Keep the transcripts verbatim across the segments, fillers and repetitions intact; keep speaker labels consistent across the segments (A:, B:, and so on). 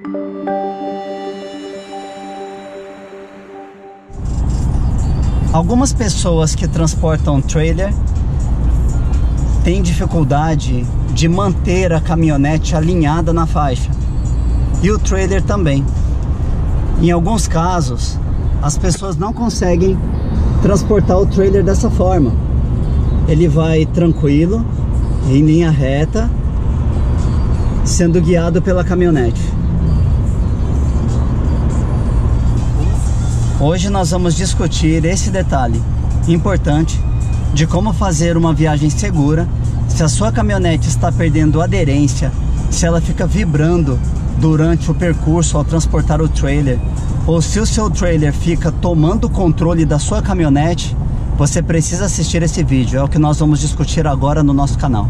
A: Algumas pessoas que transportam trailer têm dificuldade de manter a caminhonete alinhada na faixa, e o trailer também. Em alguns casos, as pessoas não conseguem transportar o trailer dessa forma. Ele vai tranquilo, em linha reta, sendo guiado pela caminhonete. Hoje nós vamos discutir esse detalhe importante de como fazer uma viagem segura se a sua caminhonete está perdendo aderência, se ela fica vibrando durante o percurso ao transportar o trailer, ou se o seu trailer fica tomando o controle da sua caminhonete. Você precisa assistir esse vídeo, é o que nós vamos discutir agora no nosso canal.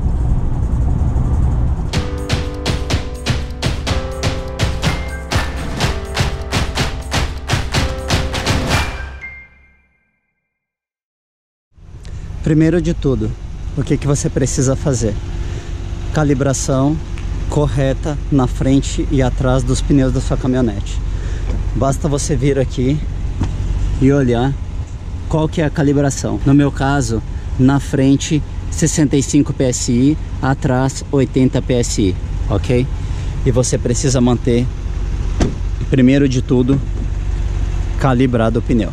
A: Primeiro de tudo, o que que você precisa fazer? Calibração correta na frente e atrás dos pneus da sua caminhonete. Basta você vir aqui e olhar qual que é a calibração. No meu caso, na frente sessenta e cinco P S I, atrás oitenta P S I, ok? E você precisa manter, primeiro de tudo, calibrado o pneu.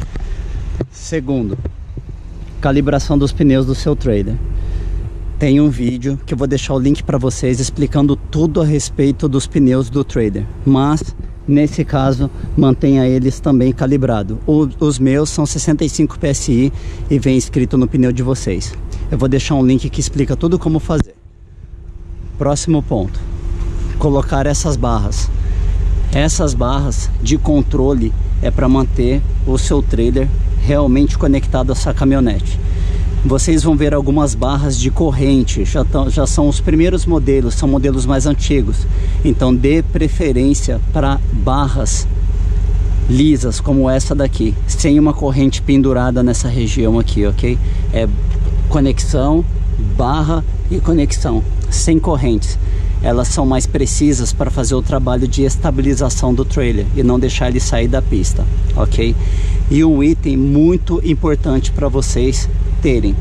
A: Segundo, calibração dos pneus do seu trailer. Tem um vídeo que eu vou deixar o link para vocês explicando tudo a respeito dos pneus do trailer, mas nesse caso mantenha eles também calibrados. Os meus são sessenta e cinco P S I e vem escrito no pneu de vocês. Eu vou deixar um link que explica tudo como fazer. Próximo ponto, colocar essas barras. Essas barras de controle é para manter o seu trailer realmente conectado à sua caminhonete. Vocês vão ver algumas barras de corrente, já, tão, já são os primeiros modelos, são modelos mais antigos. Então dê preferência para barras lisas como essa daqui, sem uma corrente pendurada nessa região aqui, ok? É conexão, barra e conexão, sem correntes. Elas são mais precisas para fazer o trabalho de estabilização do trailer e não deixar ele sair da pista, ok? E um item muito importante para vocês terem: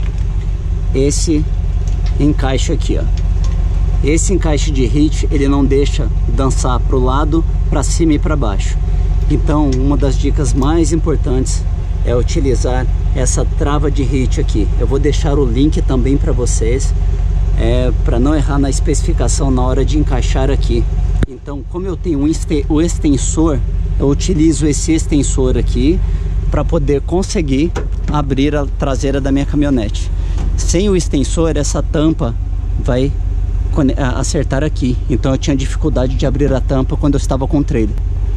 A: esse encaixe aqui, ó. Esse encaixe de hitch, ele não deixa dançar para o lado, para cima e para baixo. Então, uma das dicas mais importantes é utilizar essa trava de hitch aqui. Eu vou deixar o link também para vocês, é, para não errar na especificação na hora de encaixar aqui. Então, como eu tenho um este, o extensor, eu utilizo esse extensor aqui para poder conseguir abrir a traseira da minha caminhonete. Sem o extensor, essa tampa vai acertar aqui. Então eu tinha dificuldade de abrir a tampa quando eu estava com o trailer.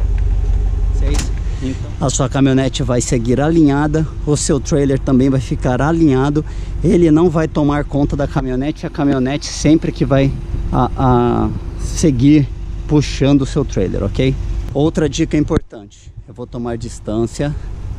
A: Então, a sua caminhonete vai seguir alinhada, o seu trailer também vai ficar alinhado. Ele não vai tomar conta da caminhonete, a caminhonete sempre que vai a, a seguir puxando o seu trailer, ok? Outra dica importante, eu vou tomar distância.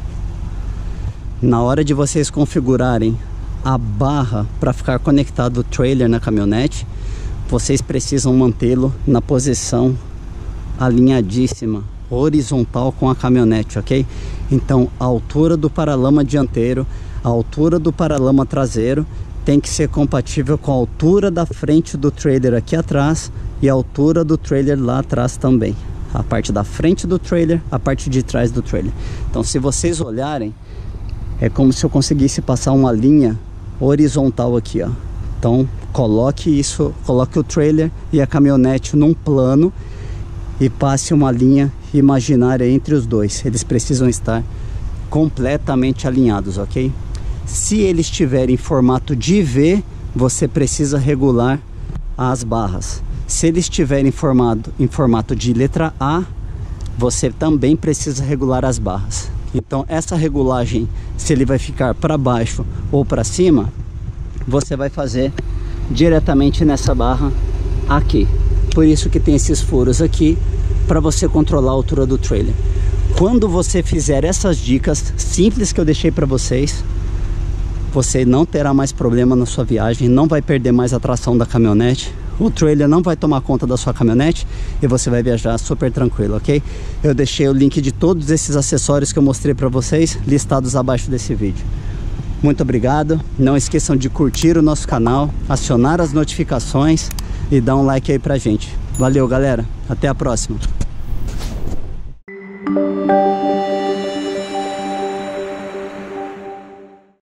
A: Na hora de vocês configurarem a barra para ficar conectado o trailer na caminhonete, vocês precisam mantê-lo na posição alinhadíssima, horizontal com a caminhonete, ok? Então a altura do paralama dianteiro, a altura do paralama traseiro tem que ser compatível com a altura da frente do trailer aqui atrás e a altura do trailer lá atrás também. A parte da frente do trailer, a parte de trás do trailer. Então se vocês olharem, é como se eu conseguisse passar uma linha horizontal aqui, ó. Então coloque isso, coloque o trailer e a caminhonete num plano e passe uma linha imaginária entre os dois. Eles precisam estar completamente alinhados, ok? Se eles estiverem em formato de V, você precisa regular as barras. Se eles estiverem em formato, em formato de letra A, você também precisa regular as barras. Então essa regulagem, se ele vai ficar para baixo ou para cima, você vai fazer diretamente nessa barra aqui. Por isso que tem esses furos aqui, para você controlar a altura do trailer. Quando você fizer essas dicas simples que eu deixei para vocês, você não terá mais problema na sua viagem, não vai perder mais a tração da caminhonete. O trailer não vai tomar conta da sua caminhonete e você vai viajar super tranquilo, ok? Eu deixei o link de todos esses acessórios que eu mostrei para vocês listados abaixo desse vídeo. Muito obrigado, não esqueçam de curtir o nosso canal, acionar as notificações e dar um like aí pra gente. Valeu, galera, até a próxima.